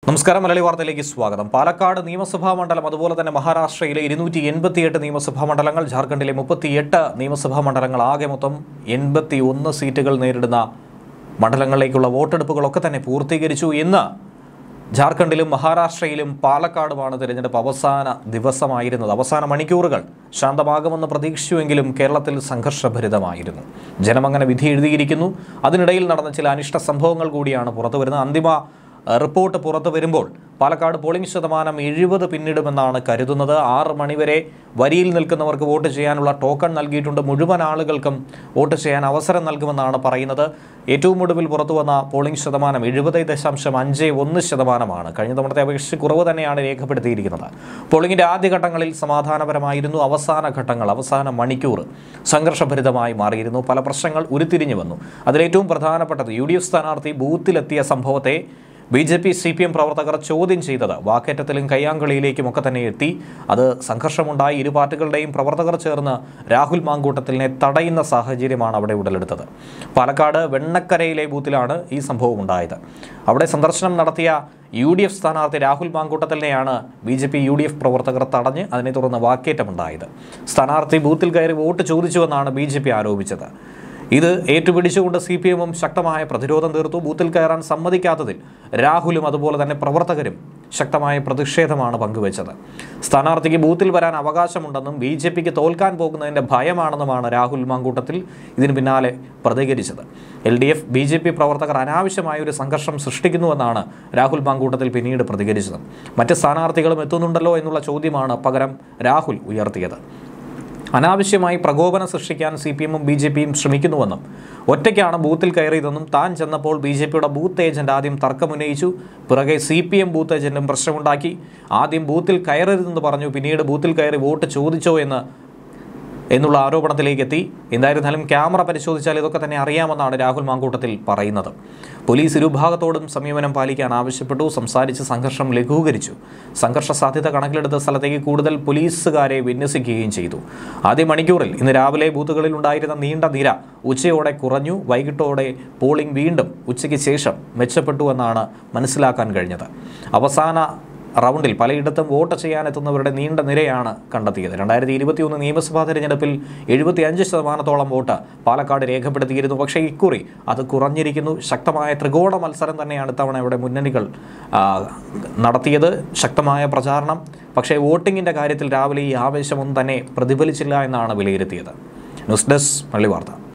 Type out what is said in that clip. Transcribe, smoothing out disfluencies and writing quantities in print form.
നമസ്കാരം. മലയാളി വാർത്തയിലേക്ക് സ്വാഗതം. പാലക്കാട് നിയമസഭാ മണ്ഡലം, അതുപോലെ തന്നെ മഹാരാഷ്ട്രയിലെ 288 നിയമസഭാ മണ്ഡലങ്ങൾ, ജാർഖണ്ഡിലെ 38 നിയമസഭാ മണ്ഡലങ്ങൾ, ആകെ മൊത്തം 81 സീറ്റുകൾ നേരിടുന്ന മണ്ഡലങ്ങളിലേക്കുള്ള വോട്ടെടുപ്പുകളൊക്കെ തന്നെ പൂർത്തീകരിച്ചു. ഇന്ന് ജാർഖണ്ഡിലും മഹാരാഷ്ട്രയിലും പാലക്കാടുമാണ് തിരഞ്ഞെടുപ്പ് അവസാന ദിവസമായിരുന്നത്. അവസാന മണിക്കൂറുകൾ ശാന്തമാകുമെന്ന് പ്രതീക്ഷിച്ചുവെങ്കിലും കേരളത്തിൽ സംഘർഷഭരിതമായിരുന്നു. ജനമങ്ങനെ വിധി എഴുതിയിരിക്കുന്നു. അതിനിടയിൽ നടന്ന ചില അനിഷ്ട സംഭവങ്ങൾ കൂടിയാണ് പുറത്തുവരുന്നത്. അന്തിമ റിപ്പോർട്ട് പുറത്തു വരുമ്പോൾ പാലക്കാട് പോളിംഗ് ശതമാനം 70 പിന്നിടുമെന്നാണ് കരുതുന്നത്. 6 മണിവരെ വരിയിൽ നിൽക്കുന്നവർക്ക് വോട്ട് ചെയ്യാനുള്ള ടോക്കൺ നൽകിയിട്ടുണ്ട്. മുഴുവൻ ആളുകൾക്കും വോട്ട് ചെയ്യാൻ അവസരം നൽകുമെന്നാണ് പറയുന്നത്. ഏറ്റവും ഒടുവിൽ പുറത്തു വന്ന പോളിംഗ് ശതമാനം 70.51%. കഴിഞ്ഞ തവണത്തെ അപേക്ഷിച്ച് കുറവ് തന്നെയാണ് രേഖപ്പെടുത്തിയിരിക്കുന്നത്. പോളിംഗിൻ്റെ ആദ്യഘട്ടങ്ങളിൽ സമാധാനപരമായിരുന്നു. അവസാന മണിക്കൂർ സംഘർഷഭരിതമായി മാറിയിരുന്നു. പല പ്രശ്നങ്ങൾ ഉരുത്തിരിഞ്ഞു വന്നു. അതിലേറ്റവും പ്രധാനപ്പെട്ടത് UDF സ്ഥാനാർത്ഥി ബൂത്തിലെത്തിയ സംഭവത്തെ BJP CPM പ്രവർത്തകർ ചോദ്യം ചെയ്തത് വാക്കേറ്റത്തിലും കയ്യാങ്കളിയിലേക്കുമൊക്കെ തന്നെ എത്തി. അത് സംഘർഷമുണ്ടായി. ഇരു പാർട്ടികളുടെയും പ്രവർത്തകർ ചേർന്ന് രാഹുൽ മാങ്കൂട്ടത്തിലിനെ തടയുന്ന സാഹചര്യമാണ് അവിടെ ഉടലെടുത്തത്. പാലക്കാട് വെണ്ണക്കരയിലെ ബൂത്തിലാണ് ഈ സംഭവം ഉണ്ടായത്. അവിടെ സന്ദർശനം നടത്തിയ UDF സ്ഥാനാർത്ഥി രാഹുൽ മാങ്കൂട്ടത്തിലിനെയാണ് BJP UDF പ്രവർത്തകർ തടഞ്ഞ് അതിനെ തുടർന്ന് വാക്കേറ്റമുണ്ടായത്. സ്ഥാനാർത്ഥി ബൂത്തിൽ കയറി വോട്ട് ചോദിച്ചുവെന്നാണ് BJP ആരോപിച്ചത്. ഇത് ഏറ്റുപിടിച്ചുകൊണ്ട് CPM ശക്തമായ പ്രതിരോധം തീർത്തു. ബൂത്തിൽ കയറാൻ സമ്മതിക്കാത്തതിൽ രാഹുലും അതുപോലെ തന്നെ പ്രവർത്തകരും ശക്തമായ പ്രതിഷേധമാണ് പങ്കുവച്ചത്. സ്ഥാനാർത്ഥിക്ക് ബൂത്തിൽ വരാൻ അവകാശമുണ്ടെന്നും BJPക്ക് തോൽക്കാൻ പോകുന്നതിൻ്റെ ഭയമാണെന്നുമാണ് രാഹുൽ മാങ്കൂട്ടത്തിൽ ഇതിന് പിന്നാലെ പ്രതികരിച്ചത്. LDF BJP പ്രവർത്തകർ അനാവശ്യമായ ഒരു സംഘർഷം സൃഷ്ടിക്കുന്നുവെന്നാണ് രാഹുൽ മാങ്കൂട്ടത്തിൽ പിന്നീട് പ്രതികരിച്ചത്. മറ്റ് സ്ഥാനാർത്ഥികളും എത്തുന്നുണ്ടല്ലോ എന്നുള്ള ചോദ്യമാണ് പകരം രാഹുൽ ഉയർത്തിയത്. അനാവശ്യമായി പ്രകോപനം സൃഷ്ടിക്കാൻ CPM BJPയും ശ്രമിക്കുന്നുവെന്നും ഒറ്റയ്ക്കാണ് ബൂത്തിൽ കയറിയതെന്നും താൻ ചെന്നപ്പോൾ BJPയുടെ ബൂത്ത് ഏജന്റ് ആദ്യം തർക്കമുന്നയിച്ചു. പിറകെ CPM ബൂത്ത് ഏജന്റും പ്രശ്നമുണ്ടാക്കി. ആദ്യം ബൂത്തിൽ കയറരുതെന്ന് പറഞ്ഞു, പിന്നീട് ബൂത്തിൽ കയറി വോട്ട് ചോദിച്ചോ എന്നുള്ള ആരോപണത്തിലേക്ക് എത്തി. എന്തായിരുന്നാലും ക്യാമറ പരിശോധിച്ചാൽ ഇതൊക്കെ തന്നെ അറിയാമെന്നാണ് രാഹുൽ മാങ്കൂട്ടത്തിൽ പറയുന്നത്. പോലീസ് ഇരുഭാഗത്തോടും സംയമനം പാലിക്കാൻ ആവശ്യപ്പെട്ടു. സംസാരിച്ച് സംഘർഷം ലഘൂകരിച്ചു. സംഘർഷ സാധ്യത കണക്കിലെടുത്ത സ്ഥലത്തേക്ക് കൂടുതൽ പോലീസുകാരെ വിന്യസിക്കുകയും ചെയ്തു. ആദ്യ മണിക്കൂറിൽ ഇന്ന് രാവിലെ ബൂത്തുകളിൽ ഉണ്ടായിരുന്ന നീണ്ട നിര ഉച്ചയോടെ കുറഞ്ഞു. വൈകിട്ടോടെ പോളിംഗ് വീണ്ടും ഉച്ചയ്ക്ക് ശേഷം മെച്ചപ്പെട്ടുവെന്നാണ് മനസ്സിലാക്കാൻ കഴിഞ്ഞത്. അവസാന റൗണ്ടിൽ പലയിടത്തും വോട്ട് ചെയ്യാനെത്തുന്നവരുടെ നീണ്ട നിരയാണ് കണ്ടെത്തിയത്. 2021 നിയമസഭാ തെരഞ്ഞെടുപ്പിൽ 75% വോട്ട് പാലക്കാട് രേഖപ്പെടുത്തിയിരുന്നു. പക്ഷേ ഇക്കുറി അത് കുറഞ്ഞിരിക്കുന്നു. ശക്തമായ ത്രികോണ മത്സരം തന്നെയാണ് ഇത്തവണ ഇവിടെ മുന്നണികൾ നടത്തിയത്. ശക്തമായ പ്രചാരണം. പക്ഷേ വോട്ടിങ്ങിൻ്റെ കാര്യത്തിൽ രാവിലെ ഈ ആവേശമൊന്നും തന്നെ പ്രതിഫലിച്ചില്ല എന്നാണ് വിലയിരുത്തിയത്. ന്യൂസ് ഡെസ്ക് മലയാളി വാർത്ത.